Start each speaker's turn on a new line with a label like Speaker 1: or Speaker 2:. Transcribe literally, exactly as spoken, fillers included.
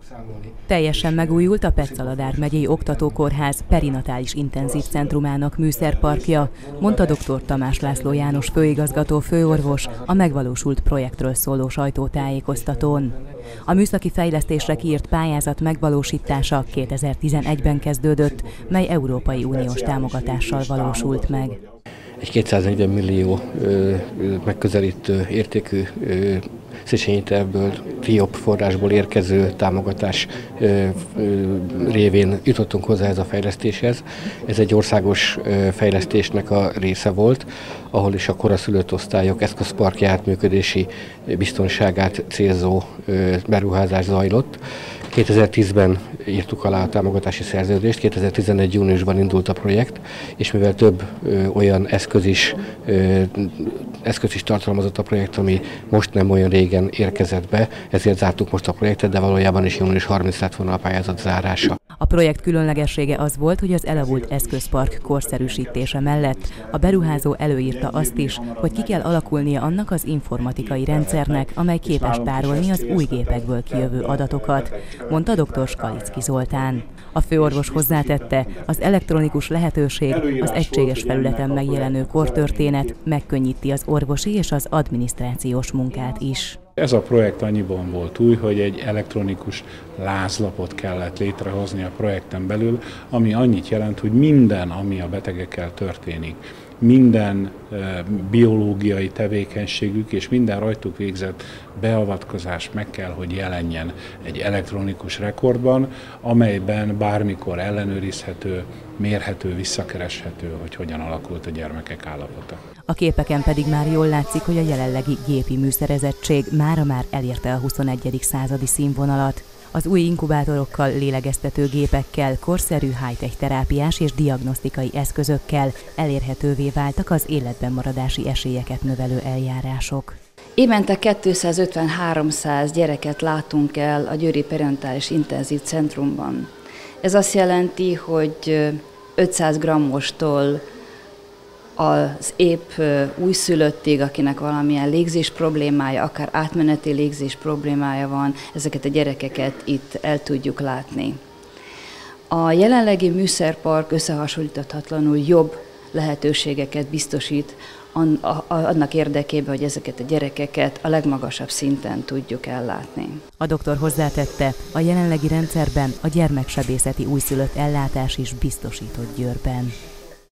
Speaker 1: Teljesen megújult a Petszalagár megyei Oktatókórház perinatális intenzív centrumának műszerparkja, mondta dr. Tamás László János főigazgató főorvos a megvalósult projektről szóló sajtótájékoztatón. A műszaki fejlesztésre kiírt pályázat megvalósítása kétezer-tizenegyben kezdődött, mely Európai Uniós támogatással valósult meg.
Speaker 2: Egy kétszáznegyven millió ö, megközelítő értékű ö, Széchenyi tervből, TRIOP forrásból érkező támogatás ö, ö, révén jutottunk hozzá ez a fejlesztéshez. Ez egy országos ö, fejlesztésnek a része volt, ahol is a koraszülött osztályok eszközparkját, működési biztonságát célzó ö, beruházás zajlott. kétezer-tízben írtuk alá a támogatási szerződést, kétezer-tizenegy júniusban indult a projekt, és mivel több ö, olyan eszköz is, ö, eszköz is tartalmazott a projekt, ami most nem olyan régen érkezett be, ezért zártuk most a projektet, de valójában is június harmincadika lett volna a pályázat zárása.
Speaker 1: A projekt különlegessége az volt, hogy az elavult eszközpark korszerűsítése mellett a beruházó előírta azt is, hogy ki kell alakulnia annak az informatikai rendszernek, amely képes tárolni az új gépekből kijövő adatokat, mondta dr. Skalicki Zoltán. A főorvos hozzátette, az elektronikus lehetőség, az egységes felületen megjelenő kortörténet megkönnyíti az orvosi és az adminisztrációs munkát is.
Speaker 3: Ez a projekt annyiban volt új, hogy egy elektronikus lázlapot kellett létrehozni a projekten belül, ami annyit jelent, hogy minden, ami a betegekkel történik, minden e, biológiai tevékenységük és minden rajtuk végzett beavatkozás meg kell, hogy jelenjen egy elektronikus rekordban, amelyben bármikor ellenőrizhető, mérhető, visszakereshető, hogy hogyan alakult a gyermekek állapota.
Speaker 1: A képeken pedig már jól látszik, hogy a jelenlegi gépi műszerezettség mára már elérte a huszonegyedik századi színvonalat. Az új inkubátorokkal, lélegeztető gépekkel, korszerű high-tech terápiás és diagnosztikai eszközökkel elérhetővé váltak az életben maradási esélyeket növelő eljárások.
Speaker 4: Évente kétszázötven-háromszáz gyereket látunk el a Győri Perinatális Intenzív Centrumban. Ez azt jelenti, hogy ötszáz grammostól az épp újszülöttig, akinek valamilyen légzés problémája, akár átmeneti légzés problémája van, ezeket a gyerekeket itt el tudjuk látni. A jelenlegi műszerpark összehasonlíthatatlanul jobb lehetőségeket biztosít annak érdekében, hogy ezeket a gyerekeket a legmagasabb szinten tudjuk ellátni.
Speaker 1: A doktor hozzátette, a jelenlegi rendszerben a gyermeksebészeti újszülött ellátás is biztosított Győrben.